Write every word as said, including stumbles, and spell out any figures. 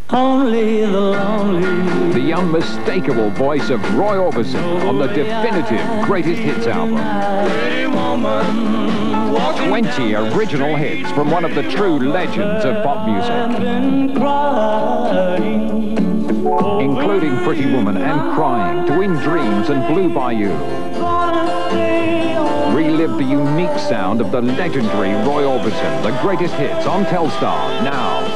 Only the lonely. The unmistakable voice of Roy Orbison on the definitive Greatest Hits album. twenty original hits from one of the true legends of pop music. Including Pretty Woman and Crying, To In Dreams and Blue Bayou. Relive the unique sound of the legendary Roy Orbison, the Greatest Hits on Telstar now.